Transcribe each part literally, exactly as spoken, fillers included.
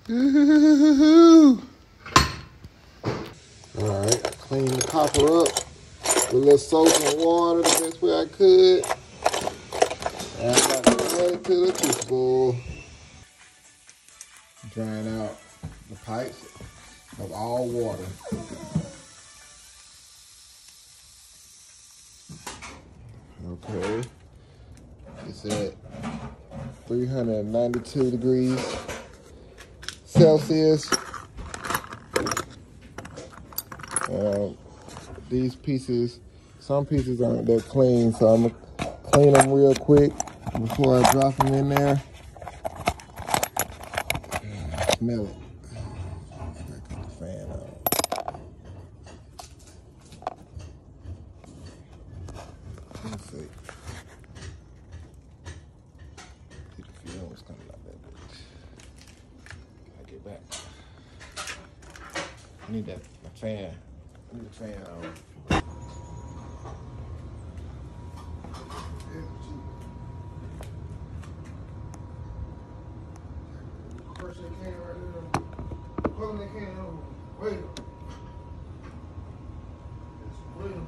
Alright, clean the copper up with a little soap and water the best way I could. And I'm about to add it to the crucible. Drying out the pipes of all water. Okay, it's at three hundred ninety-two degrees Celsius. Um, these pieces, some pieces aren't that clean, so I'm gonna clean them real quick before I drop them in there. Smell it. Cut the fan on. Let's see. See the fumes coming out that bitch. I get back. I need that my fan. I need the fan on. First they can right here. Pulling the can over. Wait. Just wait until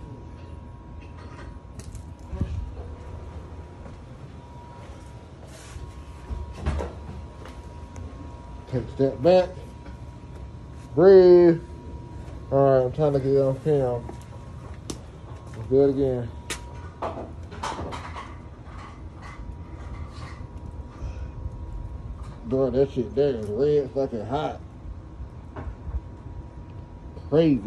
take a step back. Breathe. Alright, I'm trying to get it on film. Let's do it again. Boy, that shit there is red fucking hot. Crazy.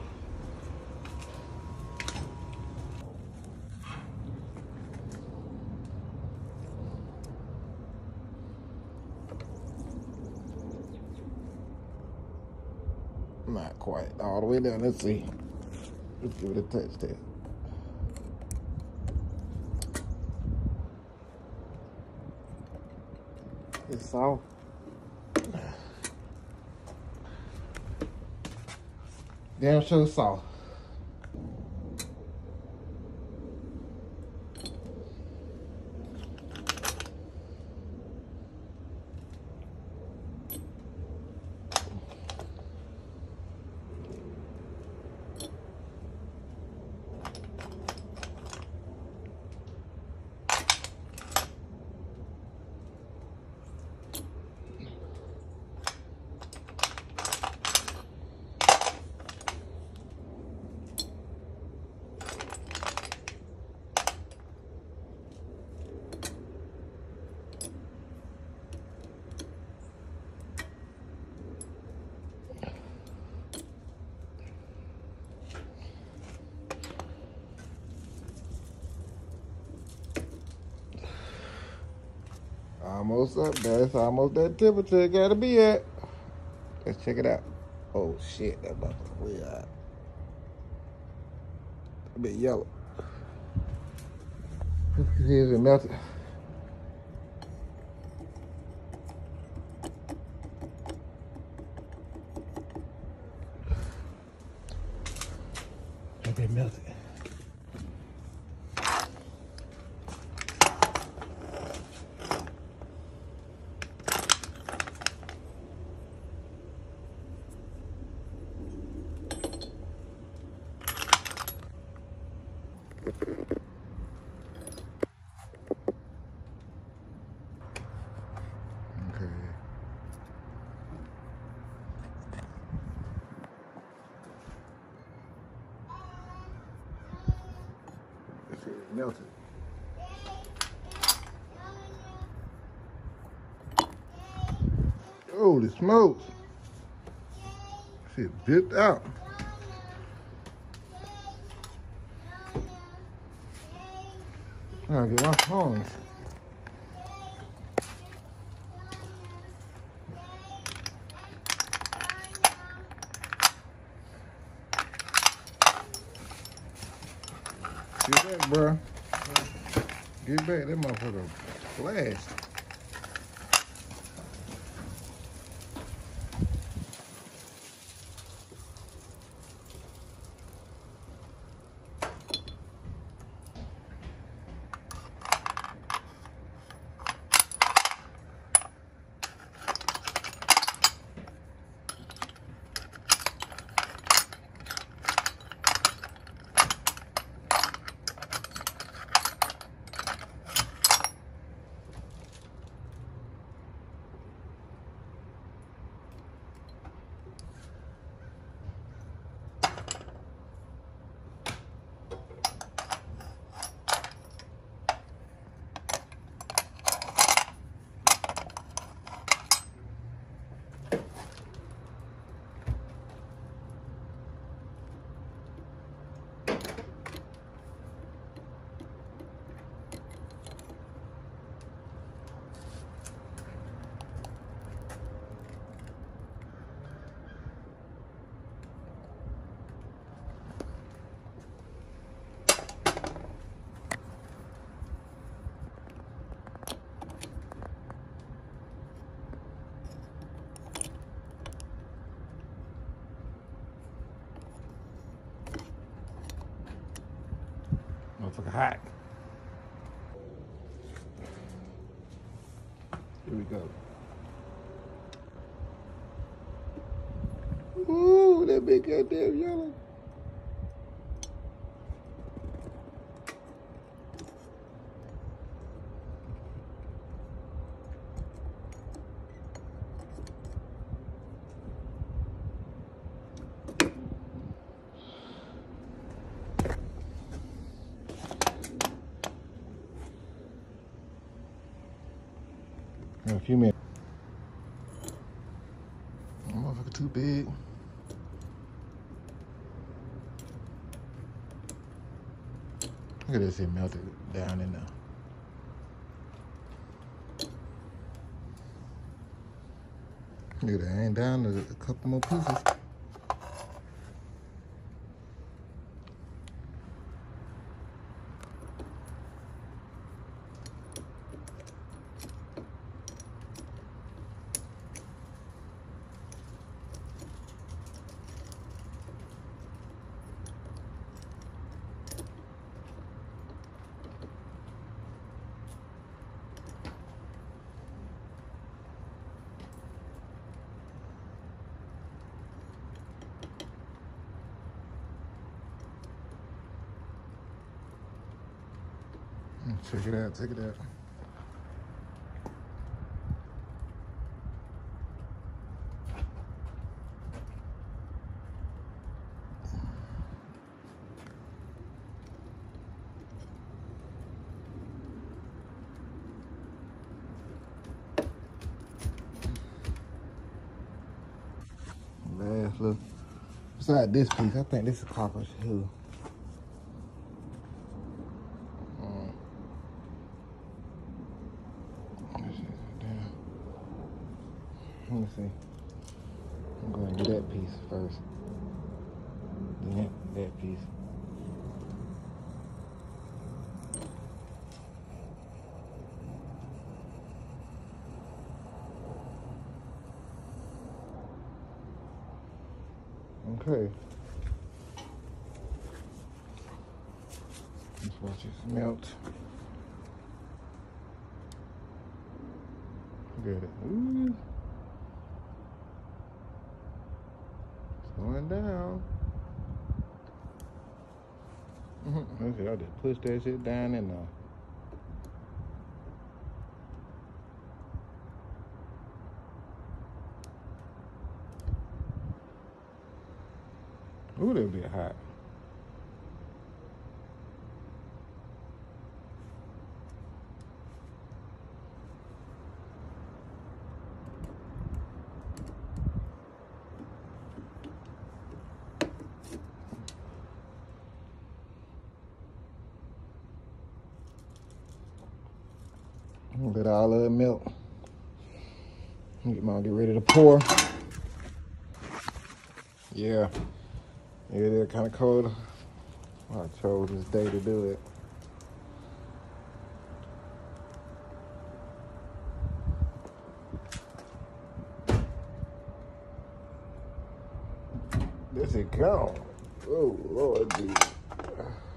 Not quite all the way down. Let's see. Let's give it a touch test. It's soft. Damn sure soft. Almost up there. It's almost that temperature it gotta be at. Let's check it out. Oh shit, that motherfucker way out. A bit yellow. Here's it melted. A bit melted. Melted. Holy smokes. Shit dipped out. Trying to get my phone. Get back, bro. Get back, that motherfucker flashed. hot. Here we go. Ooh, that big goddamn yellow. In a few minutes. Motherfucker too big. Look at this, it melted down in there. Look at that, ain't down to a couple more pieces. Check it out, check it out. Last look. Beside this piece, I think this is copper too. Let me see. I'm going to do that piece first. Then that, that piece. Okay. Let's watch it melt. Look at it. Ooh. Going down. Mm-hmm. Okay, I just push that shit down in there. Ooh, that'll be hot. Let all of it melt. Get my get ready to pour. Yeah, it is kind of cold. I chose this day to do it. This is gone. Oh Lord, dude.